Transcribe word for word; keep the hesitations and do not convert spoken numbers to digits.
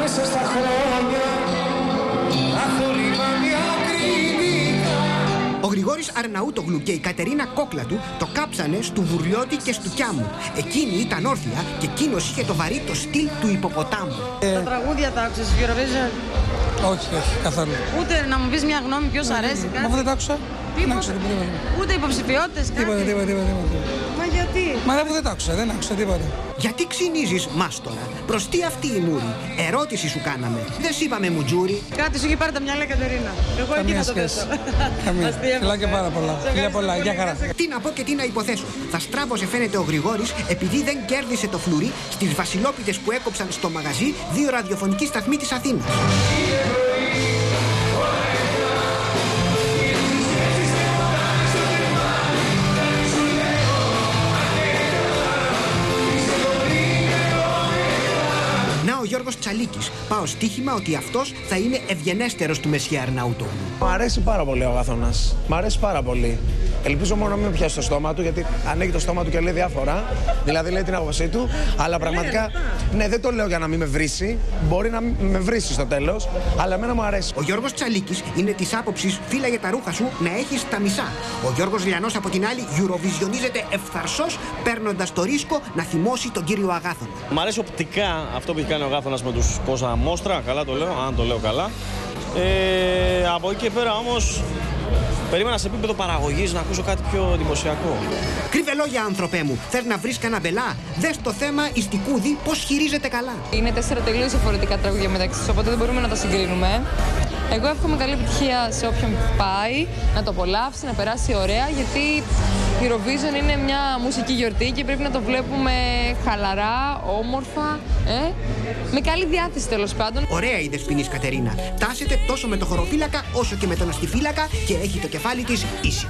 μέσα στα χρόνια Ο Γρηγόρης Αρναούτογλου και η Κατερίνα Κόκλατου το κάψανε στου Βουρλιώτη και στου Κιάμου. Εκείνη ήταν όρθια και εκείνος είχε το βαρύ το στυλ του υποποτάμου. Ε... Τα τραγούδια τα άκουσες, Eurovision? Όχι, όχι, καθόλου. Ούτε να μου πεις μια γνώμη ποιος ναι, αρέσει, κάτι? Μα αφού δεν τα άκουσα. Τίποτα. Ούτε υποψηφιότητες, κάτι? Τίποτα, τίποτα, τίποτα, τίποτα. Μα γιατί? Μα αφού δεν τα άκουσα, δεν άκουσα τίποτα. Γιατί ξυνίζεις, μάστορα? Προς τι αυτή η μούρη? Ερώτηση σου κάναμε. Δεν σ' είπαμε μουτζούρι. Κάτι σου είχε πάρει τα μυαλά, Κατερίνα. Εγώ εκεί θα το πέσω. Καμία. Φιλάκια πάρα πολλά. Φιλιά πολλά. Γεια χαρά. Τι να πω και τι να υποθέσω. Θα στράβωσε φαίνεται ο Γρηγόρης επειδή δεν κέρδισε το φλουρί στις βασιλόπιτες που έκοψαν στο μαγαζί δύο ραδιοφωνικοί σταθμοί της Αθήνας. Ο Γιώργος Τσαλίκης. Πάω στοίχημα ότι αυτός θα είναι ευγενέστερος του Μεσσία Αρναούτογλου. Μ' αρέσει πάρα πολύ ο Αγάθωνας. Μ' αρέσει πάρα πολύ. Ελπίζω μόνο να μην πιάσει το στόμα του, γιατί ανοίγει το στόμα του και λέει διάφορα. Δηλαδή λέει την άποψή του. Αλλά πραγματικά, ναι, δεν το λέω για να μην με βρίσει. Μπορεί να με βρίσει στο τέλος, αλλά εμένα μου αρέσει. Ο Γιώργος Τσαλίκης είναι της άποψης φύλαγε τα ρούχα σου να έχεις τα μισά. Ο Γιώργος Λιανός από την άλλη Eurovisionίζεται ευθαρσός, παίρνοντας το ρίσκο να θυμώσει τον κύριο Αγάθωνα. Μ' αρέσει οπτικά αυτό που έχει κάνει ο Αγάθωνας με τους Κόζα Μόστρα, καλά το λέω, αν το λέω καλά. Ε, από εκεί και πέρα όμως περίμενα σε επίπεδο παραγωγής να ακούσω κάτι πιο εντυπωσιακό. Κρύβε λόγια, άνθρωπέ μου. Θες να βρεις κανένα μπελά? Δες το θέμα ιστικούδη πώς χειρίζεται καλά. Είναι τέσσερα τελείως διαφορετικά τραγούδια μεταξύ τους, οπότε δεν μπορούμε να τα συγκρίνουμε. Εγώ εύχομαι καλή επιτυχία σε όποιον πάει, να το απολαύσει, να περάσει ωραία, γιατί η Eurovision είναι μια μουσική γιορτή και πρέπει να το βλέπουμε χαλαρά, όμορφα, ε? με καλή διάθεση τέλος πάντων. Ωραία η Δεσποινής Κατερίνα. Τάσεται τόσο με το χωροφύλακα όσο και με τον αστιφύλακα και έχει το κεφάλι της ίση.